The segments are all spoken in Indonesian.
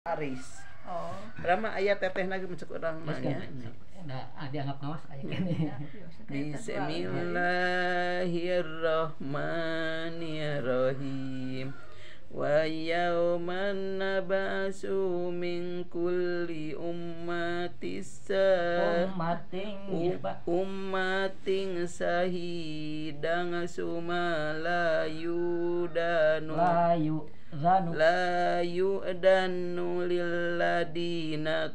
Aris. Oh. Rama ayat teteh lagi mencek orang nanya. Dianggap ngawas aya kan. Bismillahirrahmanirrahim. Wa yauman nab'atsu min kulli ummatin sahidan summa la yu'danu lilladina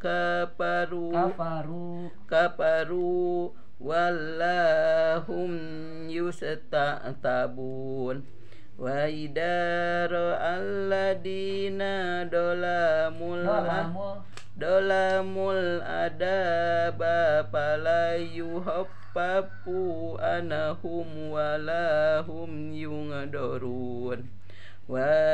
kafaru wallahum yusta'tabun wa idara alladina dolamul adaba palayu hoppapu anahum walahum yungdorun wa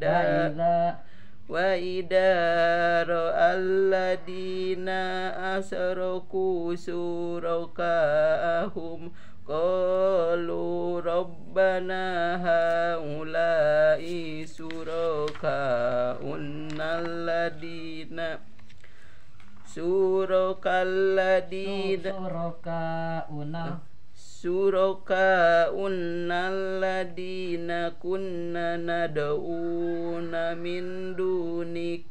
idara alladina asroku surakahum qalu rabbana haulai surakaunalladina surakaunalladina kunna nad'una min dunik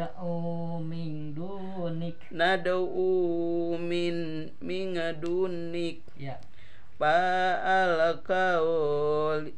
ya fa'alqaul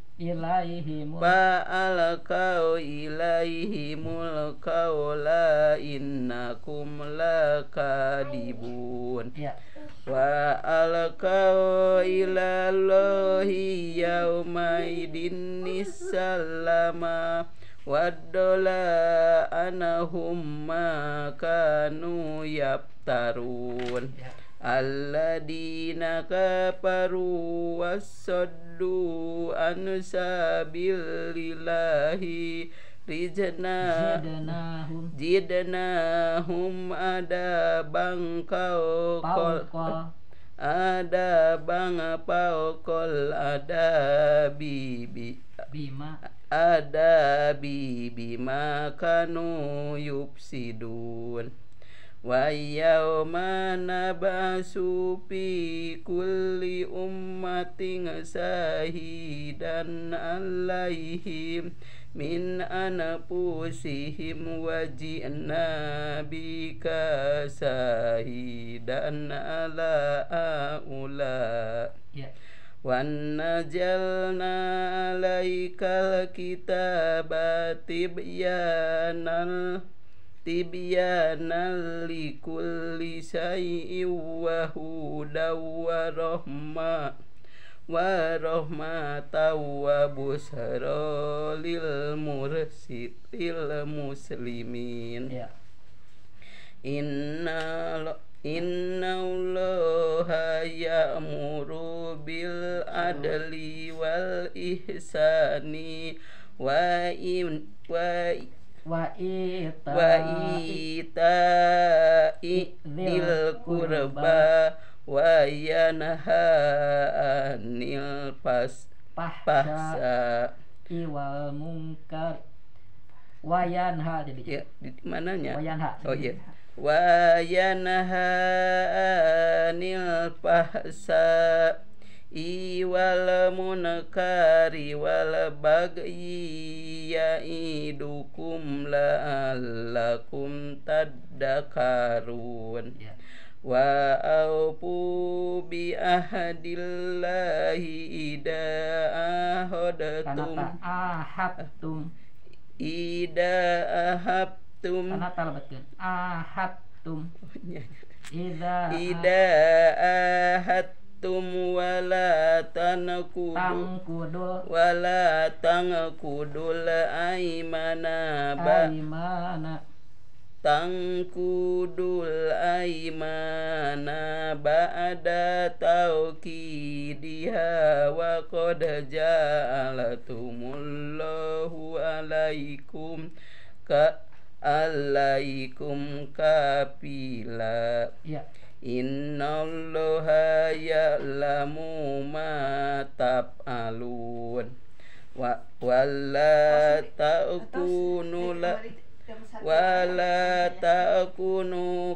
ilaihimul qawla innakum lakadibun ya wa alqaw ilallahi yaumaidin nisallama waddola anahum ma kanu yaptarun alladina kafaru wasaddu an sabilillahi jidnahum ada bangkol ada bima kanu yupsidun wa yauma nab'atsu fi kulli ummatin sahidan alaihim min anfusihim wa ji'na bika sahidan ala aula wan najalna alaikal kitaba tibyanan likulli syai'in wa hudaw wa rahmatan wa busra lil muslimin Inna Allaha ya'muru bil adli wal ihsani wa ita'i dzil qurba wa yanha 'anil fahsya wal munkar wa yanha jadi ya di mananya oh iya wa yanha 'anil fahsya wal munkari wal bagyi ya'idukum la'allakum tadhakkarun wa aufu bi ahdillahi ida ahadtum ida ahadtum wala tanqudul aimana ba'da tauqidiha wa qad ja'alatumullahu alaikum kafila innallaha ya'lamu ma taf'alun wala ta'kunu wala takunu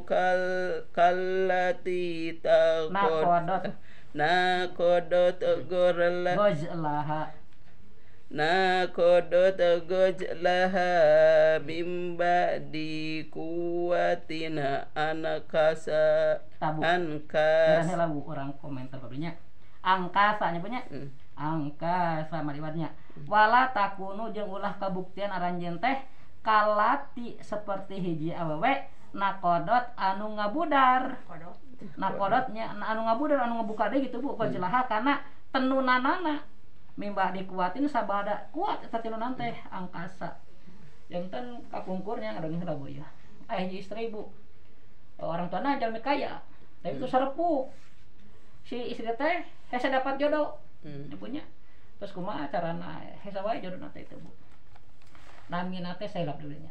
kallati Nakodot nakodot gorla gojlaha nakodot gojlaha mimba di kuwatina anakasa tabu ankas karena lagu orang komentar barunya angkasa nyebutnya angkasa malibatnya wala takunu jeung ulah kabuktian aranjeun teh kalati seperti hiji awewe nakodot anu ngabudar nakodotnya anu ngabudar anu ngabuka deui gitu Bu gojlaha kana tenunanana mimbah dikuatin sabada kuat eta tilunan teh angkasa janten kakungkurnya ada geus Bu ya hiji istri Bu orang tuana jalmi kaya tapi itu sarepuh si istri teh hese dapat jodoh punya terus kumaha carana hese wae jodoh teh itu Bu namina teh sailap dulunya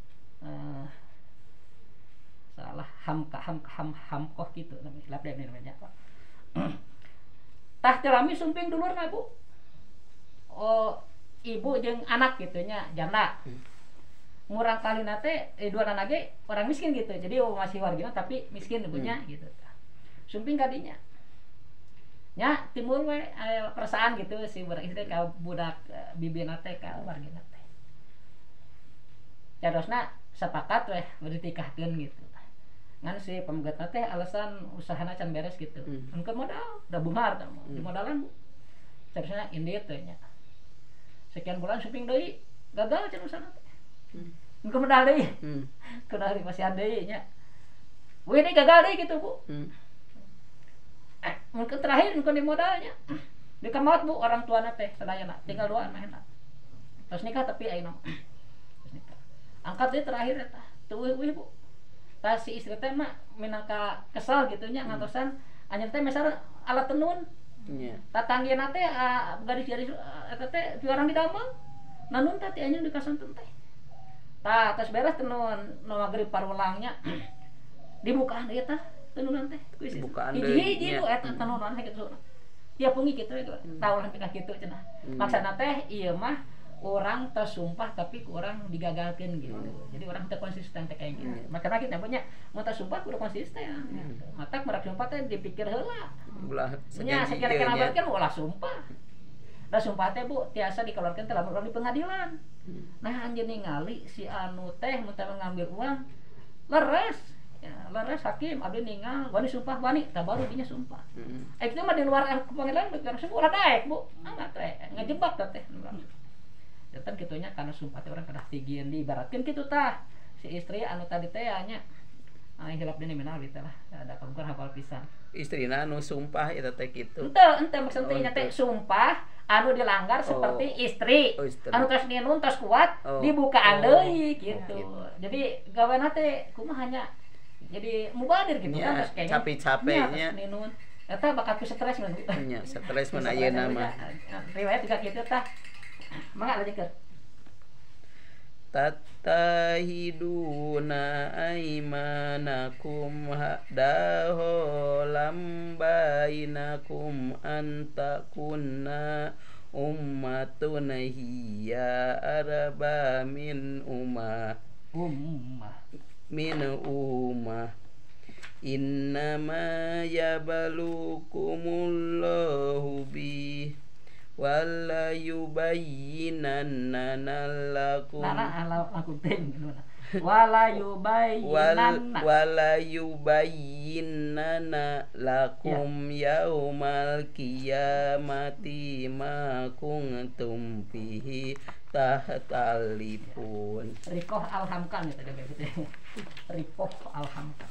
salah hamkoh gitu namanya lap deh namanya Pak tah telami sumping dulurna Bu oh ibu jeung anak gitunya janda murang kali nate dua anak ge orang miskin gitu jadi masih wargina tapi miskin ibunya gitu sumping kadinya nya timbul we perasaan gitu si budak istri ka budak bibina teh ka wargina teh cadosna sepakat we ditikahkeun gitu ngan si pamgatna teh alasan usahana can beres gitu engkeun modal da bungar tah di modalan cadosna indit teh nya sekian bulan sumping deui gagal can usahana teh engkeun modal deui kudu masih ada deui nya we ini gagal deui gitu Bu mungkin terakhir mungkin di modalnya di kamar Bu orang tua teh sadayana tinggal dua anak terus nikah tapi ayeuna terus nikah angkat dia terakhir eta teu eueuh Bu tah si istri teh mah minangka kesal gitu nya ngantosan anjeun teh mesar alat tenun nya tatanggieuna teh garis-garis eta teh orang didamel nanun teh anjeun dikasanten teh tah tos beres tenun nu magrib parulangnya dibukaan deui tah tenunan teh kuis hiji Bu eta tenunan kitu tiap pungi kitu taulan pika kitu cenah maksudna teh ieu mah orang tersumpah tapi orang digagalkeun gitu jadi orang teu konsisten teh kayak gitu makanya kita punya mun tersumpah kudu konsisten matak merak sumpah teh dipikir heula nya sakira-kira abarkeun ulah sumpah da sumpah teh Bu tiasa dikeluarkeun teh lamun di pengadilan nah anjeun ningali si anu teh mun teh ngambil uang leres leres hakim abdi ningal wani sumpah wani tah baru dinya sumpah itu mah di luar pengadilan langsung ulah daek Bu amat teh ngejebak teh datang kitunya karena sumpah teh orang kada tigieun diibaratkeun kitu tah si istri anu tadi teh nya hilap deui mina abdi teh lah ada kabukur hafal pisan istrina anu sumpah eta teh kitu ente maksud teh nya teh sumpah anu dilanggar seperti istri anu tos ninun tos kuat dibukaan deui gitu jadi gaweana teh kumaha nya jadi mubadir gitu kan terus kayaknya capek-capeknya ninun eta bakat stres mun nya stres mun ayeuna mah riwayat juga kitu tah mangga lanjutkeun tattahiduna aimanakum daholam bainakum antakunna ummatun hiya arba min ummah innama yabalukumullahu bih wala yubayyinanna lakum wala yubayyinanna lakum yaumal qiyamati ma kuntum fihi tahtalifun rikoh alhamkan gitu rikoh alhamkan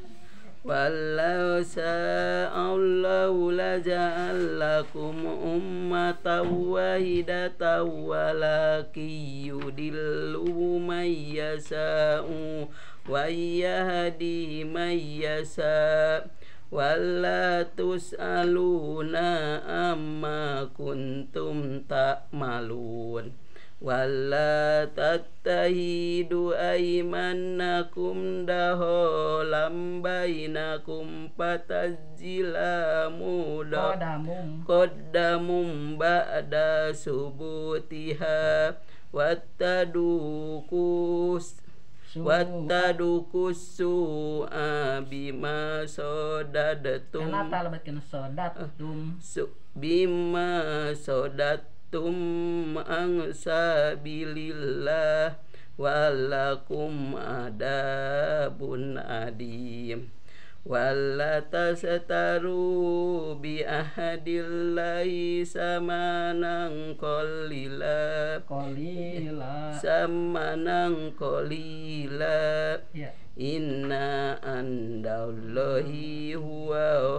walau sa'allahu laja'alakum ummatan wahidatan walaki yudillu man yasa'u wa yahdi man yasa' wala tus'aluna amma kuntum ta'malun wala tattahidu aimanakum daholam bainakum patazzilamu qaddamum ba'da subutiha wattadukus wattadukussu'a bima sodadatum. Kenapa lebatkan sodatum? Bima sodatum angsabilillah walakum adabun adim. Wala tasataru bi ahadillahi samanan qalila. Samanan qalila. Ya. Inna andallahi huwa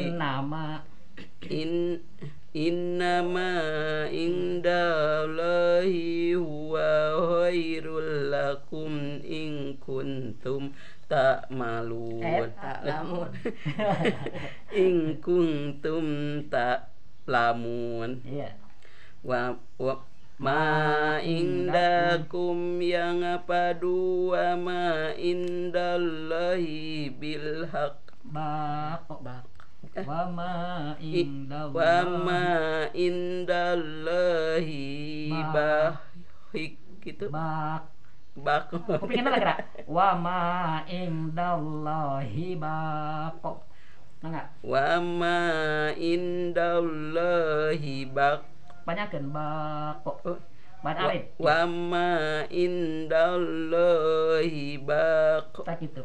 innama indallahi huwa khairul lakum in kuntum ta'malun. Ta'lamun. In kuntum ta'lamun. Iya. Wa ma indakum yang padu wa ma indallahi bil haq. Bak. Wa ma indallahi bahik gitu. Bak. Aku pengen lagi gerak. Wa ma indallahi baqo. Enggak? Wa ma indallahi Banyakan baqo. Ban alif. Wa ma indallahi baqo. Tak gitu.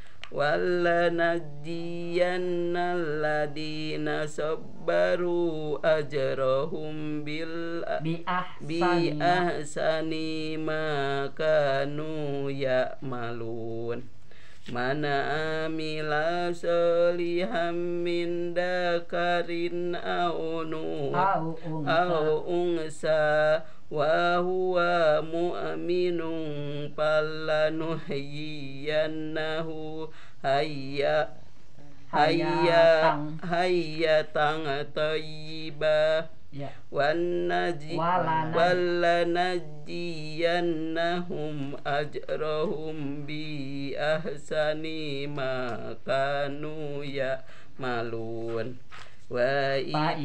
Walanajjiyanna alladina sabbaru ajrahum bi ahsani ma kanu ya'malun. Mana amila solihan min dakarin au unsa wa huwa mu'minun falanuhyiyannahu hayatan tayyibah. Ya. Walanajjiyannahum ajrahum bi ahsani ma kanu ya'malun. Wa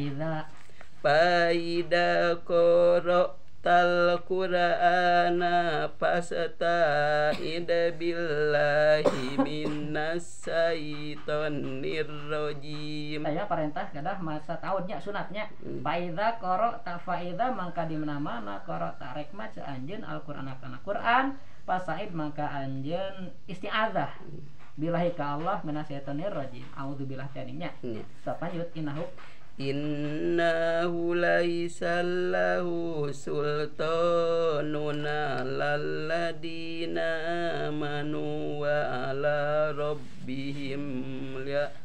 idza qara'tal qur'ana fasta'id billahi minas syaitonir rajim. Saya perintah gadah masa tahunnya sunatnya. Faidza qara'ta faidza mangka di mana-mana qara'ta rek maca anjeun Al-Qur'an kana Qur'an fasaid maka anjeun isti'adzah billahi ka Allah minas syaitonir rajim. Auzubillah tadinya. Stop lanjut Innahu laisa lahu sultanun 'alal ladina amanu wa 'ala rabbihim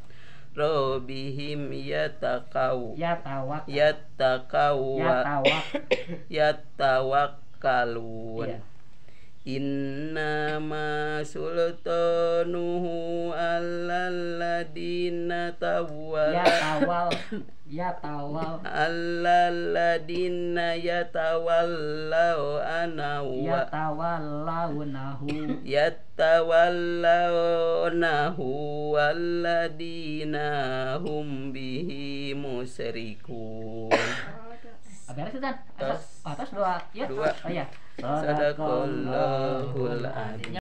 yatawakkalun. Ya. Innama sultanuhu alal ladina alal ladina yatawallawnahu walladina hum bihi musyrikun. Beres kan? Atas dua. Ya. Dua. Oh ya. Sadaqallahul adzim.